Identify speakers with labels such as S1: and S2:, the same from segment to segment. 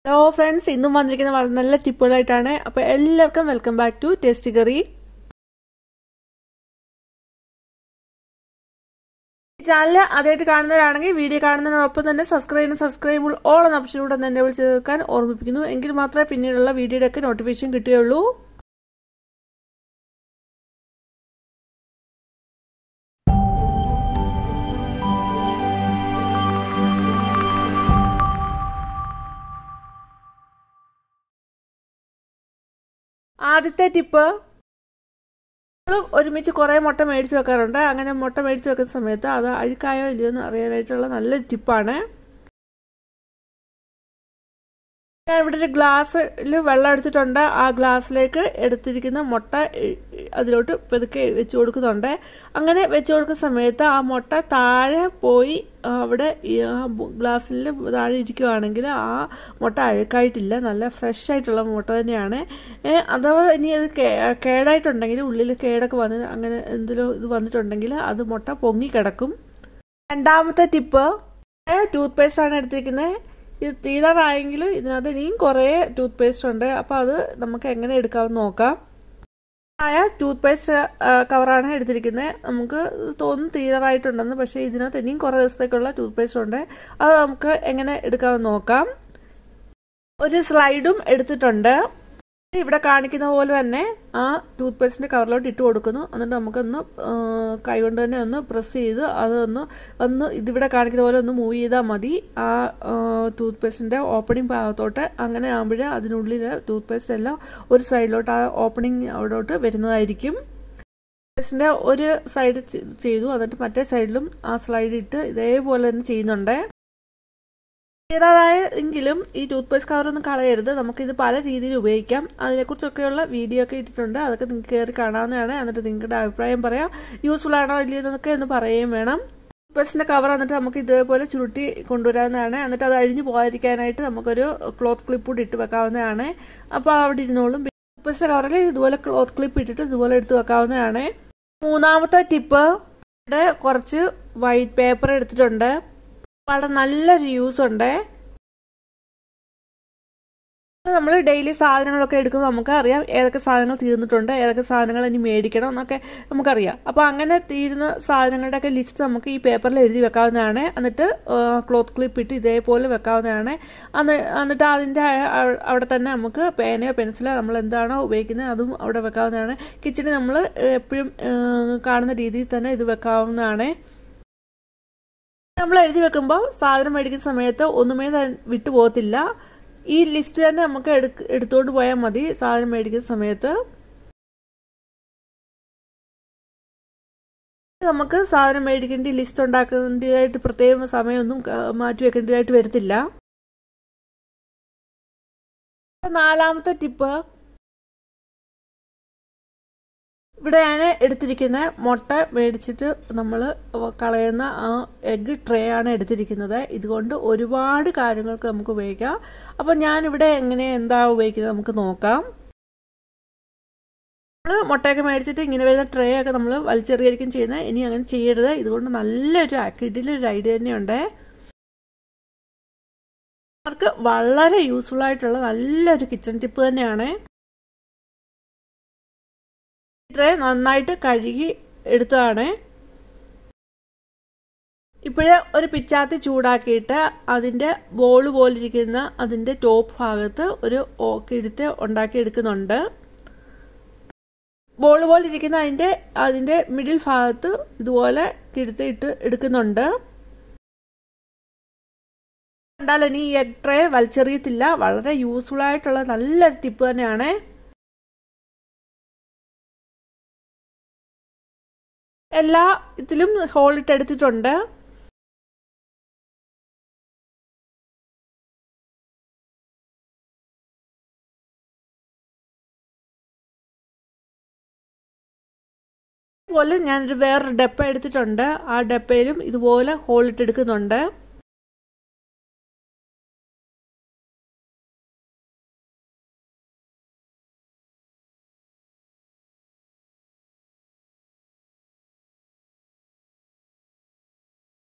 S1: Hello friends, ഇന്നും വന്നിരിക്കുന്ന വളരെ നല്ല ടിപ്പുകളായിട്ടാണ്. അപ്പോൾ എല്ലാവർക്കും welcome back to tasty curry. ഈ ചാനൽ ആദ്യമായിട്ട് കാണുന്നവരാണെങ്കിൽ വീഡിയോ കാണുന്നതിനോടൊപ്പം തന്നെ സബ്സ്ക്രൈബ് ഓൾ എന്ന ഓപ്ഷനിലൂടെ തന്നെ എനേബിൾ ചെയ്ത് വെക്കാൻ ഓർമ്മിപ്പിക്കുന്നു. എങ്കിൽ മാത്രമേ പിന്നീടുള്ള വീഡിയോയുടെ ഒക്കെ നോട്ടിഫിക്കേഷൻ കിട്ടുകയുള്ളൂ. ആദ്യത്തെ ടിപ്പ്, ഒരുമിച്ച് കുറേ മുട്ട മേടിച്ച് വെക്കാറുണ്ട്. അങ്ങനെ മുട്ട മേടിച്ച് വെക്കുന്ന സമയത്ത് അത് അഴുക്കായോ ഇല്ലയോ എന്ന് അറിയാനായിട്ടുള്ള നല്ലൊരു ടിപ്പാണ്. ഞാൻ ഇവിടെ ഒരു ഗ്ലാസ്സിൽ വെള്ളം എടുത്തിട്ടുണ്ട്. ആ ഗ്ലാസ്സിലേക്ക് എടുത്തിരിക്കുന്ന മുട്ട അതിലോട്ട് പതുക്കെ വെച്ച് കൊടുക്കുന്നുണ്ട്. അങ്ങനെ വെച്ച് കൊടുക്കുന്ന സമയത്ത് ആ മുട്ട താഴെ പോയി അവിടെ ഗ്ലാസ്സിൽ താഴെ ഇരിക്കുകയാണെങ്കിൽ ആ മുട്ട അഴുക്കായിട്ടില്ല, നല്ല ഫ്രഷ് ആയിട്ടുള്ള മുട്ട തന്നെയാണ്. അഥവാ ഇനി അത് കേടായിട്ടുണ്ടെങ്കിൽ, ഉള്ളിൽ കേടൊക്കെ വന്ന് അങ്ങനെ എന്തെങ്കിലും ഇത് വന്നിട്ടുണ്ടെങ്കിൽ അത് മുട്ട പൊങ്ങിക്കിടക്കും. രണ്ടാമത്തെ ടിപ്പ്, ടൂത്ത് പേസ്റ്റാണ് എടുത്തിരിക്കുന്നത്. ഇത് തീരാറായെങ്കിൽ ഇതിനകത്ത് ഇനിയും കുറേ ടൂത്ത് പേസ്റ്റ് ഉണ്ട്. അപ്പോൾ അത് നമുക്ക് എങ്ങനെ എടുക്കാമെന്ന് നോക്കാം. ടൂത്ത് പേസ്റ്റ് കവറാണ് എടുത്തിരിക്കുന്നത്. നമുക്ക് തോന്നുന്നു തീരാറായിട്ടുണ്ടെന്ന്, പക്ഷേ ഇതിനകത്ത് ഇനിയും കുറേ ദിവസത്തേക്കുള്ള ടൂത്ത് പേസ്റ്റ് ഉണ്ട്. അത് നമുക്ക് എങ്ങനെ എടുക്കാമെന്ന് നോക്കാം. ഒരു സ്ലൈഡും എടുത്തിട്ടുണ്ട്. ഇവിടെ കാണിക്കുന്ന പോലെ തന്നെ ആ ടൂത്ത് പേസ്റ്റിൻ്റെ കവറിലോട്ട് ഇട്ട് കൊടുക്കുന്നു. എന്നിട്ട് നമുക്കൊന്ന് കൈകൊണ്ട് തന്നെ ഒന്ന് പ്രസ് ചെയ്ത് അതൊന്ന് ഇതിവിടെ കാണിക്കുന്ന പോലെ ഒന്ന് മൂവ് ചെയ്താൽ മതി ആ ടൂത്ത് പേസ്റ്റിൻ്റെ ഓപ്പണിംഗ് ഭാഗത്തോട്ട്. അങ്ങനെ ആകുമ്പോൾ അതിനുള്ളിൽ ടൂത്ത് പേസ്റ്റ് എല്ലാം ഒരു സൈഡിലോട്ട് ആ ഓപ്പണിംഗ് അവിടോട്ട് വരുന്നതായിരിക്കും. പേസ്റ്റിൻ്റെ ഒരു സൈഡ് ചെയ്തു, എന്നിട്ട് മറ്റേ സൈഡിലും ആ സ്ലൈഡ് ഇട്ട് ഇതേപോലെ തന്നെ ചെയ്യുന്നുണ്ട്. തീരാറായെങ്കിലും ഈ ടൂത്ത് പേസ്റ്റ് കവറൊന്നും കളയരുത്. നമുക്കിത് പല രീതിയിൽ ഉപയോഗിക്കാം. അതിനെക്കുറിച്ചൊക്കെയുള്ള വീഡിയോ ഒക്കെ ഇട്ടിട്ടുണ്ട്. അതൊക്കെ നിങ്ങൾക്ക് കയറി കാണാവുന്നതാണ്. എന്നിട്ട് നിങ്ങളുടെ അഭിപ്രായം പറയാം. യൂസ്ഫുൾ ആണോ ഇല്ലയോ എന്നൊക്കെ ഒന്ന് പറയുകയും വേണം. ടൂത്ത് പേസ്റ്റിൻ്റെ കവർ എന്നിട്ട് നമുക്ക് ഇതേപോലെ ചുരുട്ടി കൊണ്ടുവരാവുന്നതാണ്. എന്നിട്ട് അത് അഴിഞ്ഞു പോകാതിരിക്കാനായിട്ട് നമുക്കൊരു ക്ലോത്ത് ക്ലിപ്പ് കൂടി ഇട്ട് വെക്കാവുന്നതാണ്. അപ്പോൾ അവിടെ ഇരുന്നോളും. ടൂത്ത് പേസ്റ്റിൻ്റെ കവറിൽ ഇതുപോലെ ക്ലോത്ത് ക്ലിപ്പ് ഇട്ടിട്ട് ഇതുപോലെ എടുത്ത് വെക്കാവുന്നതാണ്. മൂന്നാമത്തെ ടിപ്പ്, ഇവിടെ കുറച്ച് വൈറ്റ് പേപ്പർ എടുത്തിട്ടുണ്ട്. വളരെ നല്ലൊരു യൂസ് ഉണ്ട്. നമ്മൾ ഡെയിലി സാധനങ്ങളൊക്കെ എടുക്കുമ്പോൾ നമുക്കറിയാം ഏതൊക്കെ സാധനങ്ങൾ തീർന്നിട്ടുണ്ട്, ഏതൊക്കെ സാധനങ്ങൾ ഇനി മേടിക്കണം എന്നൊക്കെ നമുക്കറിയാം. അപ്പോൾ അങ്ങനെ തീരുന്ന സാധനങ്ങളുടെയൊക്കെ ലിസ്റ്റ് നമുക്ക് ഈ പേപ്പറിൽ എഴുതി വെക്കാവുന്നതാണ്. എന്നിട്ട് ക്ലോത്ത് ക്ലിപ്പ് ഇട്ട് ഇതേപോലെ വെക്കാവുന്നതാണ്. എന്നിട്ട് അതിൻ്റെ അവിടെ തന്നെ നമുക്ക് പേനയോ പെൻസിലോ നമ്മൾ എന്താണോ ഉപയോഗിക്കുന്നത് അതും അവിടെ വെക്കാവുന്നതാണ്. കിച്ചണിൽ നമ്മൾ എപ്പോഴും കാണുന്ന രീതിയിൽ തന്നെ ഇത് വെക്കാവുന്നതാണ്. നമ്മൾ എഴുതി വെക്കുമ്പോൾ സാധനം മേടിക്കുന്ന സമയത്ത് ഒന്നുമേ വിട്ടു പോകത്തില്ല. ഈ ലിസ്റ്റ് തന്നെ നമുക്ക് എടുത്തുകൊണ്ട് പോയാൽ മതി സാധനം മേടിക്കുന്ന സമയത്ത്. നമുക്ക് സാധനം മേടിക്കേണ്ട ലിസ്റ്റ് ഉണ്ടാക്കേണ്ടതായിട്ട് പ്രത്യേകം സമയമൊന്നും മാറ്റി വെക്കേണ്ടതായിട്ട് വരത്തില്ല. നാലാമത്തെ ടിപ്പ്, ഇവിടെ ഞാൻ എടുത്തിരിക്കുന്ന മുട്ട മേടിച്ചിട്ട് നമ്മൾ കളയുന്ന ആ എഗ്ഗ് ട്രേ ആണ് എടുത്തിരിക്കുന്നത്. ഇതുകൊണ്ട് ഒരുപാട് കാര്യങ്ങൾക്ക് നമുക്ക് ഉപയോഗിക്കാം. അപ്പോൾ ഞാനിവിടെ എന്താ ഉപയോഗിക്കുന്നത് നമുക്ക് നോക്കാം. നമ്മൾ മുട്ടയൊക്കെ മേടിച്ചിട്ട് ഇങ്ങനെ വരുന്ന ട്രേ ഒക്കെ നമ്മൾ വലിച്ചെറിയായിരിക്കും ചെയ്യുന്നത്. ഇനി അങ്ങനെ ചെയ്യരുത്. ഇതുകൊണ്ട് നല്ലൊരു കിടിലൊരു ഐഡിയ തന്നെയുണ്ട്. അവർക്ക് വളരെ യൂസ്ഫുൾ ആയിട്ടുള്ള നല്ലൊരു കിച്ചൺ ടിപ്പ് തന്നെയാണ്. ട്രേ നന്നായിട്ട് കഴുകി എടുത്തതാണ്. ഇപ്പോഴേ ഒരു പിച്ചാത്തി ചൂടാക്കിയിട്ട് അതിൻ്റെ ബോൾ പോലിരിക്കുന്ന അതിൻ്റെ ടോപ്പ് ഭാഗത്ത് ഒരു കിഴുത്ത് ഉണ്ടാക്കി എടുക്കുന്നുണ്ട്. ബോൾ പോലിരിക്കുന്ന അതിൻ്റെ മിഡിൽ ഭാഗത്ത് ഇതുപോലെ കിഴുത്ത് ഇട്ട് എടുക്കുന്നുണ്ട്. കണ്ടാൽ ഇനി ഈ എഗ് ട്രേ വലിച്ചെറിയത്തില്ല. വളരെ യൂസ്ഫുൾ ആയിട്ടുള്ള നല്ലൊരു ടിപ്പ് തന്നെയാണ്. എല്ലാ ഇതിലും ഹോൾ ഇട്ടെടുത്തിട്ടുണ്ട്. അതുപോലെ ഞാനൊരു വേറൊരു ഡപ്പ എടുത്തിട്ടുണ്ട്. ആ ഡപ്പയിലും ഇതുപോലെ ഹോൾ ഇട്ടെടുക്കുന്നുണ്ട്.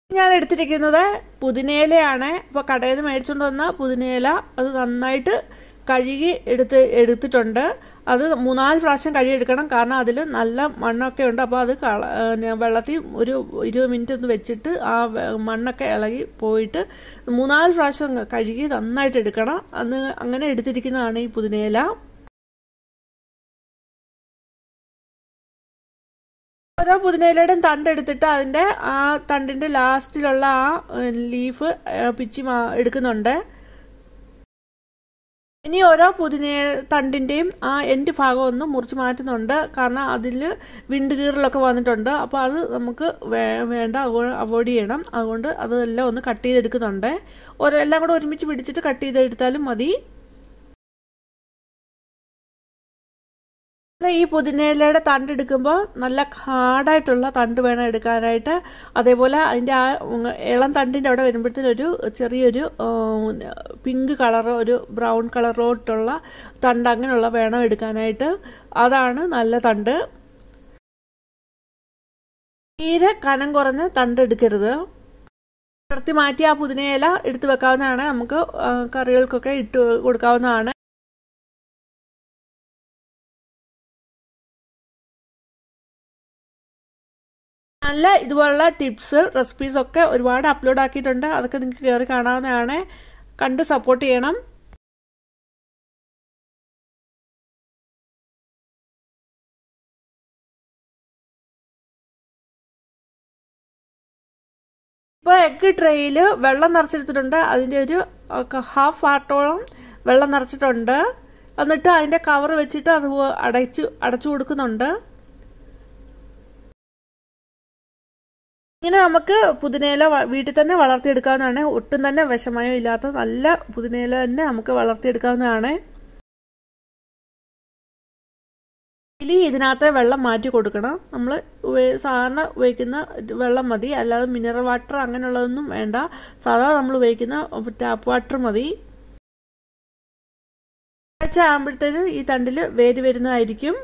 S1: ഞാൻ എടുത്തിരിക്കുന്നത് പുതിനയിലയാണ്. അപ്പോൾ കടയിൽ നിന്ന് മേടിച്ചുകൊണ്ട് വന്ന പുതിനയില അത് നന്നായിട്ട് കഴുകി എടുത്തിട്ടുണ്ട്. അത് 3-4 പ്രാവശ്യം കഴുകിയെടുക്കണം, കാരണം അതിൽ നല്ല മണ്ണൊക്കെ ഉണ്ട്. അപ്പോൾ അത് വെള്ളത്തിൽ ഒരു 20 മിനിറ്റ് ഒന്ന് വെച്ചിട്ട് ആ മണ്ണൊക്കെ ഇളകി പോയിട്ട് 3-4 പ്രാവശ്യം കഴുകി നന്നായിട്ട് എടുക്കണം. അങ്ങനെ എടുത്തിരിക്കുന്നതാണ് ഈ പുതിനയില. ഓരോ പുതിനയിലയുടെയും തണ്ടെടുത്തിട്ട് അതിൻ്റെ ആ തണ്ടിൻ്റെ ലാസ്റ്റിലുള്ള ആ ലീഫ് പിച്ചി എടുക്കുന്നുണ്ട്. ഇനി ഓരോ തണ്ടിൻ്റെയും ആ എൻഡ് ഭാഗം ഒന്ന് മുറിച്ച് മാറ്റുന്നുണ്ട്, കാരണം അതിൽ വിണ്ടുകീറലൊക്കെ വന്നിട്ടുണ്ട്. അപ്പോൾ അത് നമുക്ക് വേണ്ട, അവോയ്ഡ് ചെയ്യണം. അതുകൊണ്ട് അതെല്ലാം ഒന്ന് കട്ട് ചെയ്തെടുക്കുന്നുണ്ട്. എല്ലാം കൂടെ ഒരുമിച്ച് പിടിച്ചിട്ട് കട്ട് ചെയ്തെടുത്താലും മതി. ഈ പുതിനയിലയുടെ തണ്ടെടുക്കുമ്പോൾ നല്ല ഹാർഡായിട്ടുള്ള തണ്ട് വേണം എടുക്കാനായിട്ട്. അതേപോലെ അതിൻ്റെ ആ ഇളം തണ്ടിൻ്റെ അവിടെ വരുമ്പോഴത്തേനും ഒരു ചെറിയൊരു പിങ്ക് കളറോ ഒരു ബ്രൗൺ കളറോട്ടുള്ള തണ്ട് അങ്ങനെയുള്ള വേണം എടുക്കാനായിട്ട്. അതാണ് നല്ല തണ്ട്. തീരെ കനം കുറഞ്ഞ തണ്ട് എടുക്കരുത്. നിർത്തി മാറ്റി ആ പുതിനയില എടുത്ത് വെക്കാവുന്നതാണ്. നമുക്ക് കറികൾക്കൊക്കെ ഇട്ട് കൊടുക്കാവുന്നതാണ്. നല്ല ഇതുപോലുള്ള ടിപ്സ് റെസിപ്പീസൊക്കെ ഒരുപാട് അപ്ലോഡ് ആക്കിയിട്ടുണ്ട്. അതൊക്കെ നിങ്ങൾക്ക് കയറി കാണാവുന്നതാണ്. കണ്ട് സപ്പോർട്ട് ചെയ്യണം. ഇപ്പോൾ എഗ്ഗ് ട്രേയിൽ വെള്ളം നിറച്ചെടുത്തിട്ടുണ്ട്. അതിൻ്റെ ഒരു ഹാഫ് പാർട്ടോളം വെള്ളം നിറച്ചിട്ടുണ്ട്. എന്നിട്ട് അതിൻ്റെ കവർ വെച്ചിട്ട് അത് അടച്ചു കൊടുക്കുന്നുണ്ട്. ഇങ്ങനെ നമുക്ക് പുതിനയില വീട്ടിൽ തന്നെ വളർത്തിയെടുക്കാവുന്നതാണ്. ഒട്ടും തന്നെ വിഷമയം ഇല്ലാത്ത നല്ല പുതിനയില തന്നെ നമുക്ക് വളർത്തിയെടുക്കാവുന്നതാണ്. ഇതിനകത്ത് വെള്ളം മാറ്റി കൊടുക്കണം. നമ്മൾ സാധാരണ ഉപയോഗിക്കുന്ന വെള്ളം മതി, അല്ലാതെ മിനറൽ വാട്ടർ അങ്ങനെയുള്ളതൊന്നും വേണ്ട. സാധാരണ നമ്മൾ ഉപയോഗിക്കുന്ന ടാപ്പ് വാട്ടർ മതി. ആഴ്ച ആകുമ്പോഴത്തേന് ഈ തണ്ടിൽ വേര് വരുന്നതായിരിക്കും.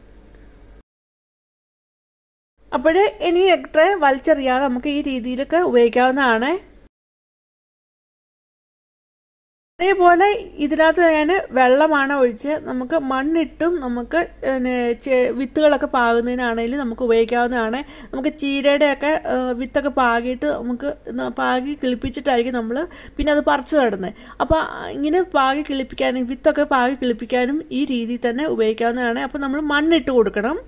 S1: അപ്പോഴേ ഇനി എഗ് ട്രേ വലിച്ചെറിയാതെ നമുക്ക് ഈ രീതിയിലൊക്കെ ഉപയോഗിക്കാവുന്നതാണ്. അതേപോലെ ഇതിനകത്ത് ഞാൻ വെള്ളമാണ് ഒഴിച്ച് നമുക്ക് മണ്ണിട്ടും നമുക്ക് വിത്തുകളൊക്കെ പാകുന്നതിനാണെങ്കിലും നമുക്ക് ഉപയോഗിക്കാവുന്നതാണ്. നമുക്ക് ചീരയുടെയൊക്കെ വിത്തൊക്കെ പാകിയിട്ട് നമുക്ക് പാകി കിളിപ്പിച്ചിട്ടായിരിക്കും നമ്മൾ പിന്നെ അത് പറിച്ചു നടുന്നത്. അപ്പോൾ ഇങ്ങനെ പാകി കിളിപ്പിക്കാനും വിത്തൊക്കെ പാകി കിളിപ്പിക്കാനും ഈ രീതിയിൽ തന്നെ ഉപയോഗിക്കാവുന്നതാണ്. അപ്പോൾ നമ്മൾ മണ്ണിട്ട് കൊടുക്കണം.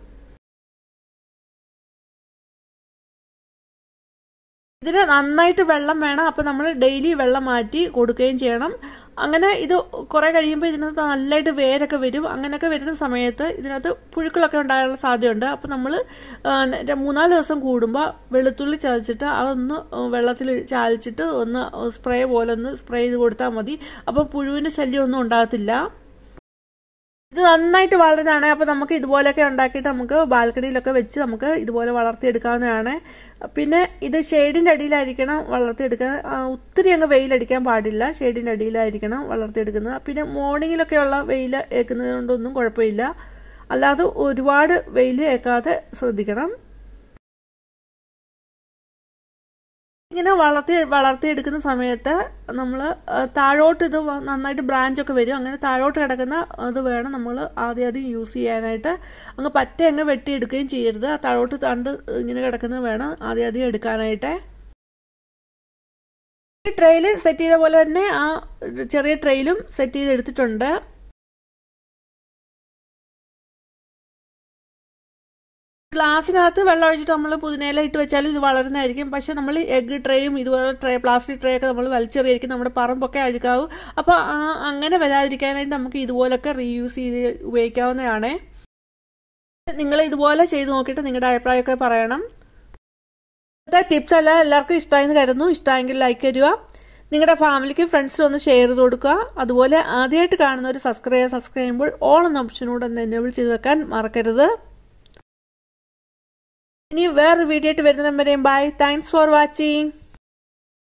S1: ഇതിന് നന്നായിട്ട് വെള്ളം വേണം. അപ്പോൾ നമ്മൾ ഡെയിലി വെള്ളം മാറ്റി കൊടുക്കുകയും ചെയ്യണം. അങ്ങനെ ഇത് കുറേ കഴിയുമ്പോൾ ഇതിനകത്ത് നല്ലതായിട്ട് വേരൊക്കെ വരും. അങ്ങനെയൊക്കെ വരുന്ന സമയത്ത് ഇതിനകത്ത് പുഴുക്കളൊക്കെ ഉണ്ടാകാനുള്ള സാധ്യതയുണ്ട്. അപ്പോൾ നമ്മൾ 3-4 ദിവസം കൂടുമ്പോൾ വെളുത്തുള്ളി ചതച്ചിട്ട് അതൊന്ന് വെള്ളത്തിൽ ചാലിച്ചിട്ട് ഒന്ന് സ്പ്രേ പോലെ ഒന്ന് സ്പ്രേ ചെയ്ത് കൊടുത്താൽ മതി. അപ്പോൾ പുഴുവിൻ്റെ ശല്യമൊന്നും ഉണ്ടാകത്തില്ല. ഇത് നന്നായിട്ട് വളരുന്നതാണ്. അപ്പോൾ നമുക്ക് ഇതുപോലെയൊക്കെ ഉണ്ടാക്കിയിട്ട് നമുക്ക് ബാൽക്കണിയിലൊക്കെ വെച്ച് നമുക്ക് ഇതുപോലെ വളർത്തിയെടുക്കാവുന്നതാണ്. പിന്നെ ഇത് ഷെയ്ഡിൻ്റെ അടിയിലായിരിക്കണം വളർത്തിയെടുക്കാൻ. ഒത്തിരി അങ്ങ് വെയിലടിക്കാൻ പാടില്ല. ഷെയ്ഡിൻ്റെ അടിയിലായിരിക്കണം വളർത്തിയെടുക്കുന്നത്. പിന്നെ മോർണിംഗിലൊക്കെയുള്ള വെയിൽ ഏൽക്കുന്നത് കൊണ്ടൊന്നും കുഴപ്പമില്ല. അല്ലാതെ ഒരുപാട് വെയിൽ ഏൽക്കാതെ ശ്രദ്ധിക്കണം. ഇങ്ങനെ വളർത്തിയെടുക്കുന്ന സമയത്ത് നമ്മൾ താഴോട്ട് ഇത് നന്നായിട്ട് ബ്രാഞ്ചൊക്കെ വരും. അങ്ങനെ താഴോട്ട് കിടക്കുന്ന ഇത് വേണം നമ്മൾ ആദ്യം യൂസ് ചെയ്യാനായിട്ട്. അങ്ങ് അങ്ങ് വെട്ടിയെടുക്കുകയും ചെയ്യരുത്. താഴോട്ട് തണ്ട് ഇങ്ങനെ കിടക്കുന്നത് വേണം ആദ്യം എടുക്കാനായിട്ട്. ഈ ട്രെയിൽ സെറ്റ് ചെയ്ത പോലെ തന്നെ ആ ചെറിയ ട്രെയിലും സെറ്റ് ചെയ്തെടുത്തിട്ടുണ്ട്. ഗ്ലാസ്സിനകത്ത് വെള്ളം ഒഴിച്ചിട്ട് നമ്മൾ പുതിനയില ഇട്ട് വെച്ചാലും ഇത് വളരുന്നതായിരിക്കും. പക്ഷേ നമ്മൾ എഗ്ഗ് ട്രേയും ഇതുപോലെ പ്ലാസ്റ്റിക് ട്രേ ഒക്കെ നമ്മൾ വലിച്ചെറിയായിരിക്കും. നമ്മുടെ പറമ്പൊക്കെ അഴുക്കാവും. അപ്പോൾ അങ്ങനെ വരാതിരിക്കാനായിട്ട് നമുക്ക് ഇതുപോലൊക്കെ റീയൂസ് ചെയ്ത് ഉപയോഗിക്കാവുന്നതാണ്. നിങ്ങൾ ഇതുപോലെ ചെയ്ത് നോക്കിയിട്ട് നിങ്ങളുടെ അഭിപ്രായമൊക്കെ പറയണം. ഇന്നത്തെ ടിപ്സ് എല്ലാം എല്ലാവർക്കും ഇഷ്ടമായെന്ന് കരുതുന്നു. ഇഷ്ടമായെങ്കിൽ ലൈക്ക് തരിക. നിങ്ങളുടെ ഫാമിലിക്ക് ഫ്രണ്ട്സിനും ഒന്ന് ഷെയർ ചെയ്ത് കൊടുക്കുക. അതുപോലെ ആദ്യമായിട്ട് കാണുന്നവർ സബ്സ്ക്രൈബ് ചെയ്യുമ്പോൾ ഓൾ എന്ന ഓപ്ഷനോട് ഒന്ന് എനേബിൾ ചെയ്ത് വെക്കാൻ മറക്കരുത്. ഇനി വേറൊരു വീഡിയോ ആയിട്ട് വരുന്നവരെയും ബൈ. Thanks for watching.